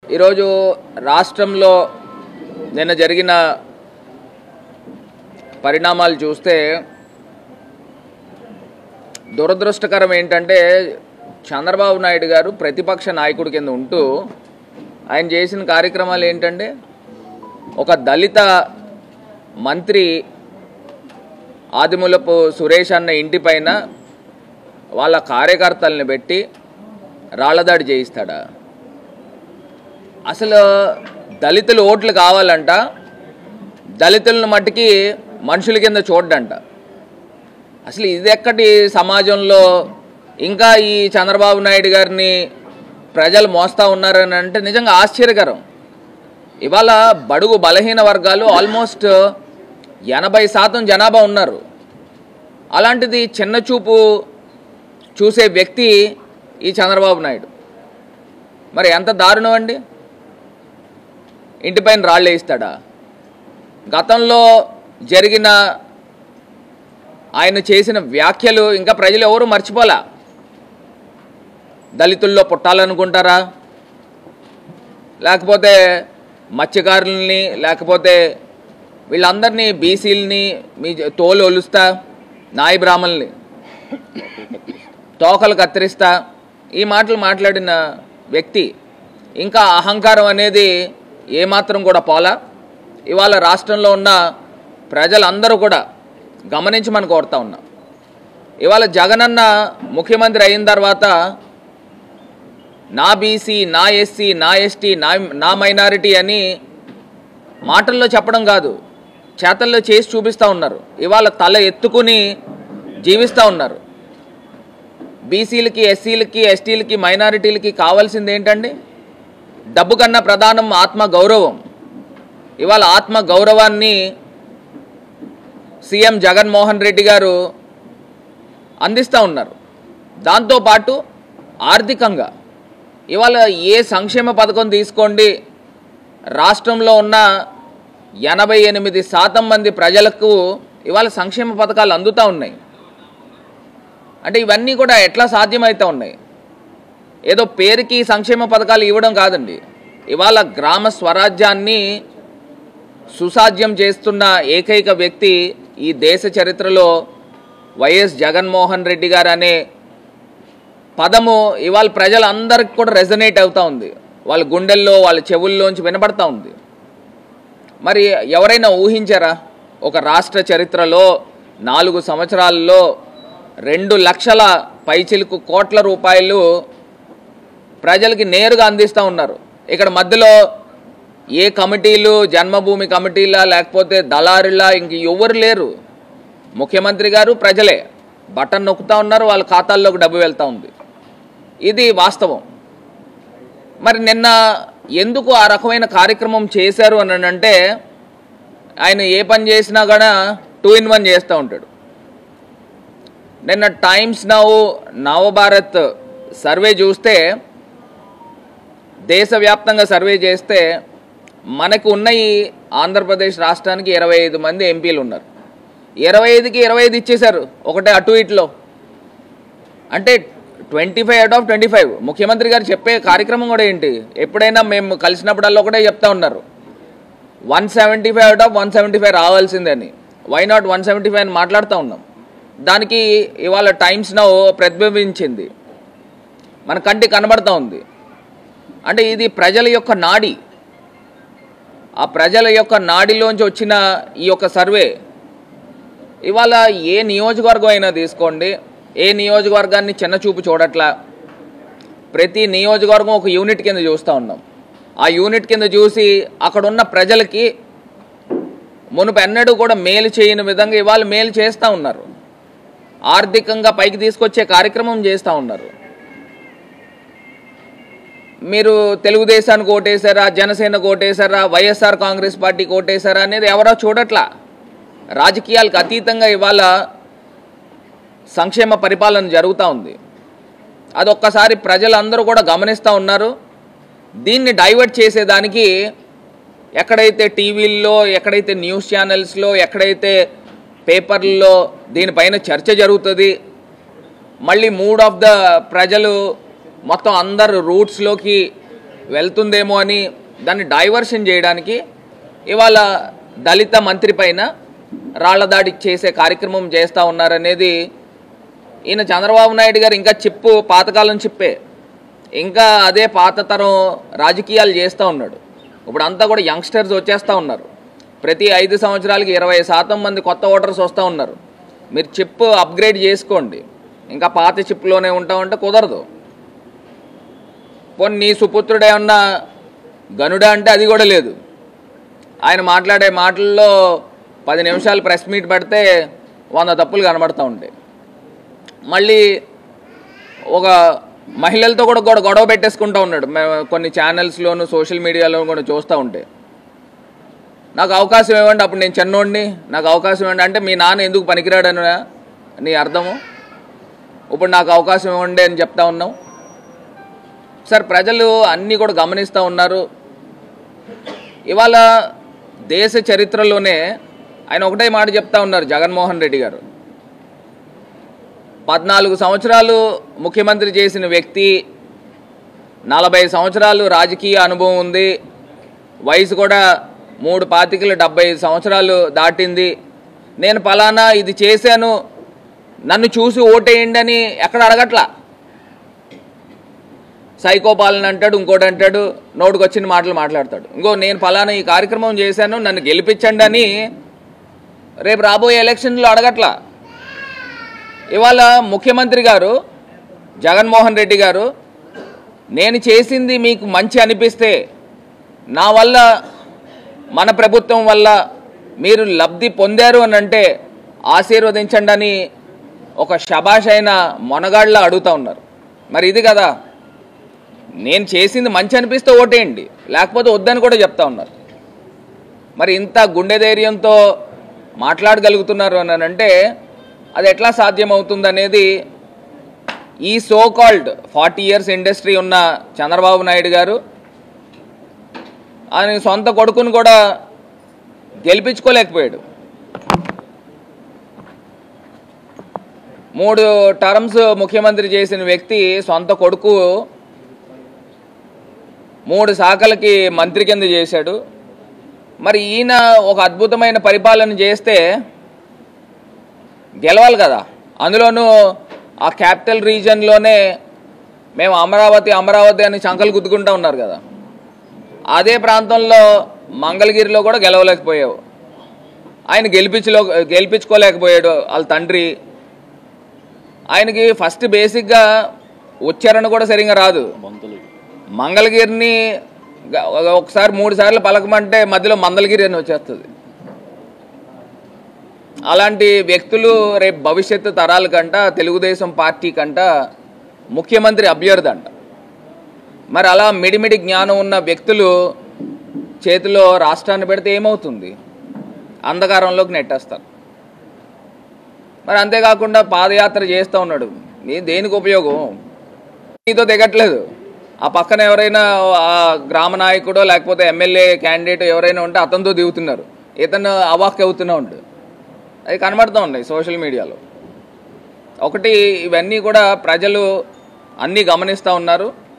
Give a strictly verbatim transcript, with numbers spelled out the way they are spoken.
ఈరోజు రాష్ట్రంలో నిన్న జరిగిన పరిణామాలు చూస్తే దురదృష్టకరం ఏంటంటే చంద్రబాబు నాయుడు గారు ప్రతిపక్ష నాయకుడి కింద ఉంటూ ఆయన చేసిన కార్యక్రమాలు ఏంటంటే ఒక దళిత మంత్రి ఆదిమూలపు సురేష్ అన్న ఇంటి పైన వాళ్ళ కార్యకర్తల్ని పెట్టి రాళ్లదాడి చేయిస్తాడా? అసలు దళితులు ఓట్లు కావాలంట, దళితులను మట్టికి మనుషుల కింద చూడ్డంట. అసలు ఇది ఎక్కడి సమాజంలో ఇంకా ఈ చంద్రబాబు నాయుడు గారిని ప్రజలు మోస్తూ ఉన్నారని అంటే నిజంగా ఆశ్చర్యకరం. ఇవాళ బడుగు బలహీన వర్గాలు ఆల్మోస్ట్ ఎనభై శాతం జనాభా ఉన్నారు. అలాంటిది చిన్న చూపు చూసే వ్యక్తి ఈ చంద్రబాబు నాయుడు. మరి ఎంత దారుణం అండి! ఇంటిపైన రాళ్ళు వేయిస్తాడా? గతంలో జరిగిన ఆయన చేసిన వ్యాఖ్యలు ఇంకా ప్రజలు ఎవరు మర్చిపోలా. దళితుల్లో పుట్టాలనుకుంటారా, లేకపోతే మత్స్యకారుల్ని, లేకపోతే వీళ్ళందరినీ బీసీలని మీ తోలు ఒలుస్తా, నాయి బ్రాహ్మణుల్ని తోకలు కత్తిరిస్తా ఈ మాటలు మాట్లాడిన వ్యక్తి ఇంకా అహంకారం అనేది ఏమాత్రం కూడా పోలా. ఇవాళ రాష్ట్రంలో ఉన్న ప్రజలందరూ కూడా గమనించమని కోరుతా ఉన్నా. ఇవాళ జగనన్న ముఖ్యమంత్రి అయిన తర్వాత నా బీసీ, నా ఎస్సీ, నా ఎస్టీ, నా నా మైనారిటీ అని మాటల్లో చెప్పడం కాదు, చేతల్లో చేసి చూపిస్తూ ఉన్నారు. ఇవాళ తల ఎత్తుకుని జీవిస్తూ ఉన్నారు. బీసీలకి, ఎస్సీలకి, ఎస్టీలకి, మైనారిటీలకి కావాల్సింది ఏంటండి? డబ్బు కన్నా ప్రధానం ఆత్మ గౌరవం. ఇవాళ ఆత్మ గౌరవాన్ని సీఎం జగన్మోహన్ రెడ్డి గారు అందిస్తూ ఉన్నారు. దాంతోపాటు ఆర్థికంగా ఇవాళ ఏ సంక్షేమ పథకం తీసుకోండి, రాష్ట్రంలో ఉన్న ఎనభై ఎనిమిది శాతం మంది ప్రజలకు ఇవాళ సంక్షేమ పథకాలు అందుతూ ఉన్నాయి. అంటే ఇవన్నీ కూడా ఎట్లా సాధ్యమవుతూ ఉన్నాయి? ఏదో పేరుకి సంక్షేమ పథకాలు ఇవ్వడం కాదండి. ఇవాళ గ్రామ స్వరాజ్యాన్ని సుసాధ్యం చేస్తున్న ఏకైక వ్యక్తి ఈ దేశ చరిత్రలో వైఎస్ జగన్మోహన్ రెడ్డి గారు అనే పదము ఇవాళ ప్రజలందరికీ కూడా రెజనేట్ అవుతూ ఉంది. వాళ్ళ గుండెల్లో, వాళ్ళ చెవుల్లోంచి వినపడతా ఉంది. మరి ఎవరైనా ఊహించారా ఒక రాష్ట్ర చరిత్రలో నాలుగు సంవత్సరాల్లో రెండు లక్షల పైచిలుకు కోట్ల రూపాయలు ప్రజలకి నేరుగా అందిస్తూ ఉన్నారు. ఇక్కడ మధ్యలో ఏ కమిటీలు, జన్మభూమి కమిటీలా లేకపోతే దళారులా ఇంక ఎవరు లేరు. ముఖ్యమంత్రి గారు ప్రజలే బటన్ నొక్కుతూ ఉన్నారు, వాళ్ళ ఖాతాల్లోకి డబ్బు వెళ్తూ ఉంది. ఇది వాస్తవం. మరి నిన్న ఎందుకు ఆ రకమైన కార్యక్రమం చేశారు అని అంటే ఆయన ఏ పని చేసినా కూడా టూ ఇన్ వన్ చేస్తూ ఉంటాడు. నిన్న టైమ్స్ నౌ నవభారత్ సర్వే చూస్తే, దేశవ్యాప్తంగా సర్వే చేస్తే మనకు ఉన్న ఈ ఆంధ్రప్రదేశ్ రాష్ట్రానికి ఇరవై ఐదు మంది ఎంపీలు ఉన్నారు. ఇరవై ఐదుకి ఇరవై ఐదు ఇచ్చేశారు ఒకటే అటు ఇట్లో. అంటే twenty five out of twenty five ముఖ్యమంత్రి గారు చెప్పే కార్యక్రమం కూడా ఏంటి? ఎప్పుడైనా మేము కలిసినప్పుడల్లా ఒకటే చెప్తా ఉన్నారు, one seventy five out of one seventy five రావాల్సిందని. Why not one seventy five అని మాట్లాడుతూ ఉన్నాం. దానికి ఇవాళ టైమ్స్ నౌ ప్రతిబింబించింది, మన కంటికి కనబడుతూ ఉంది. అంటే ఇది ప్రజల యొక్క నాడి. ఆ ప్రజల యొక్క నాడిలోంచి వచ్చిన ఈ యొక్క సర్వే ఇవాళ ఏ నియోజకవర్గం అయినా తీసుకోండి, ఏ నియోజకవర్గాన్ని చిన్న చూపు చూడట్లా. ప్రతి నియోజకవర్గం ఒక యూనిట్ కింద చూస్తూ ఉన్నాం. ఆ యూనిట్ కింద చూసి అక్కడున్న ప్రజలకి మునుపు ఎన్నడూ కూడా మేలు చేయని విధంగా ఇవాళ మేలు చేస్తూ ఉన్నారు. ఆర్థికంగా పైకి తీసుకొచ్చే కార్యక్రమం చేస్తూ ఉన్నారు. మీరు తెలుగుదేశానికి ఓటేశారా, జనసేనకు ఓటేశారా, వైఎస్ఆర్ కాంగ్రెస్ పార్టీకి ఓటేశారా అనేది ఎవరో చూడట్లా. రాజకీయాలకు అతీతంగా ఇవాళ సంక్షేమ పరిపాలన జరుగుతూ ఉంది. అదొక్కసారి ప్రజలందరూ కూడా గమనిస్తూ ఉన్నారు. దీన్ని డైవర్ట్ చేసేదానికి ఎక్కడైతే టీవీల్లో, ఎక్కడైతే న్యూస్ ఛానల్స్లో, ఎక్కడైతే పేపర్లలో దీనిపైన చర్చ జరుగుతుంది, మళ్ళీ మూడ్ ఆఫ్ ద ప్రజలు మొత్తం అందరు రూట్స్లోకి వెళ్తుందేమో అని దాన్ని డైవర్షన్ చేయడానికి ఇవాళ దళిత మంత్రి పైన రాళ్ల దాడి చేసే కార్యక్రమం చేస్తూ ఉన్నారనేది ఈయన చంద్రబాబు నాయుడు గారు ఇంకా చిప్పు పాతకాలం చిప్పే, ఇంకా అదే పాత తరం రాజకీయాలు చేస్తూ ఉన్నాడు. ఇప్పుడు అంతా కూడా యంగ్స్టర్స్ వచ్చేస్తూ ఉన్నారు. ప్రతి ఐదు సంవత్సరాలకి ఇరవై శాతం మంది కొత్త ఓటర్స్ వస్తూ ఉన్నారు. మీరు చిప్ అప్గ్రేడ్ చేసుకోండి, ఇంకా పాత చిప్లోనే ఉంటామంటే కుదరదు. పోనీ నీ సుపుత్రుడే ఉన్న గనుడా అంటే అది కూడా లేదు. ఆయన మాట్లాడే మాటల్లో పది నిమిషాలు ప్రెస్ మీట్ పెడితే వంద తప్పులు కనబడుతూ ఉంటాయి. మళ్ళీ ఒక మహిళలతో కూడా కూడా గొడవ పెట్టేసుకుంటూ ఉన్నాడు. కొన్ని ఛానల్స్లోను సోషల్ మీడియాలో కూడా చూస్తూ ఉంటే, నాకు అవకాశం ఇవ్వండి, అప్పుడు నేను చిన్నోడిని, నాకు అవకాశం ఇవ్వండి అంటే మీ నాన్న ఎందుకు పనికిరాడని నీ అర్థము. ఇప్పుడు నాకు అవకాశం ఇవ్వండి అని చెప్తా ఉన్నాం. సార్, ప్రజలు అన్నీ కూడా గమనిస్తూ ఉన్నారు. ఇవాళ దేశ చరిత్రలోనే ఆయన ఒకటే మాట చెప్తా ఉన్నారు జగన్మోహన్ రెడ్డి గారు. పద్నాలుగు సంవత్సరాలు ముఖ్యమంత్రి చేసిన వ్యక్తి, నలభై సంవత్సరాలు రాజకీయ అనుభవం ఉంది, వయసు కూడా మూడు పాతికలు డెబ్బై ఐదు సంవత్సరాలు దాటింది, నేను పలానా ఇది చేశాను, నన్ను చూసి ఓటేయండి అని ఎక్కడ అడగట్లా. సైకోపాలన అంటాడు, ఇంకోటి అంటాడు, నోటుకు వచ్చిన మాటలు మాట్లాడతాడు. ఇంకో నేను ఫలానా ఈ కార్యక్రమం చేశాను, నన్ను గెలిపించండి అని రేపు రాబోయే ఎలక్షన్లో అడగట్లా. ఇవాళ ముఖ్యమంత్రి గారు జగన్మోహన్ రెడ్డి గారు, నేను చేసింది మీకు మంచి అనిపిస్తే, నా వల్ల మన ప్రభుత్వం వల్ల మీరు లబ్ధి పొందారు అని అంటే ఆశీర్వదించండి అని ఒక శబాష్ అయిన మొనగాళ్ళ అడుగుతూ ఉన్నారు. మరి ఇది కదా, నేను చేసింది మంచి అనిపిస్తే ఓటేయండి, లేకపోతే వద్దని కూడా చెప్తా ఉన్నారు. మరి ఇంత గుండె ధైర్యంతో మాట్లాడగలుగుతున్నారు అని అంటే అది ఎట్లా సాధ్యమవుతుందనేది ఈ so called forty years industry ఉన్న చంద్రబాబు నాయుడు గారు ఆయన సొంత కొడుకును కూడా గెలిపించుకోలేకపోయాడు. మూడు టర్మ్స్ ముఖ్యమంత్రి చేసిన వ్యక్తి సొంత కొడుకు మూడు శాఖలకి మంత్రి కింద చేశాడు. మరి ఈయన ఒక అద్భుతమైన పరిపాలన చేస్తే గెలవాలి కదా. అందులోనూ ఆ క్యాపిటల్ రీజన్లోనే మేము అమరావతి అమరావతి అని చంకలు గుద్దుకుంటూ ఉన్నారు కదా. అదే ప్రాంతంలో మంగళగిరిలో కూడా గెలవలేకపోయావు. ఆయన గెలిపించలో గెలిపించుకోలేకపోయాడు వాళ్ళ తండ్రి. ఆయనకి ఫస్ట్ బేసిక్గా ఉచ్చారణ కూడా సరిగ్గా రాదు. మంగళగిరిని ఒకసారి మూడు సార్లు పలకమంటే మధ్యలో మందలగిరి అని వచ్చేస్తుంది. అలాంటి వ్యక్తులు రేపు భవిష్యత్తు తరాల కంట తెలుగుదేశం పార్టీ కంట ముఖ్యమంత్రి అభ్యర్థి అంట. మరి అలా మిడిమిడి జ్ఞానం ఉన్న వ్యక్తులు చేతిలో రాష్ట్రాన్ని పెడితే ఏమవుతుంది? అంధకారంలోకి నెట్టేస్తారు. మరి అంతేకాకుండా పాదయాత్ర చేస్తూ ఉన్నాడు. నీ దేనికి ఉపయోగం? నీతో దిగట్లేదు. ఆ పక్కన ఎవరైనా ఆ గ్రామ నాయకుడో లేకపోతే ఎమ్మెల్యే క్యాండిడేట్ ఎవరైనా ఉంటే అతనితో దిగుతున్నారు. ఇతను అవాక్ అవుతూనే ఉండు. అవి కనబడుతూ ఉన్నాయి సోషల్ మీడియాలో. ఒకటి, ఇవన్నీ కూడా ప్రజలు అన్నీ గమనిస్తూ ఉన్నారు.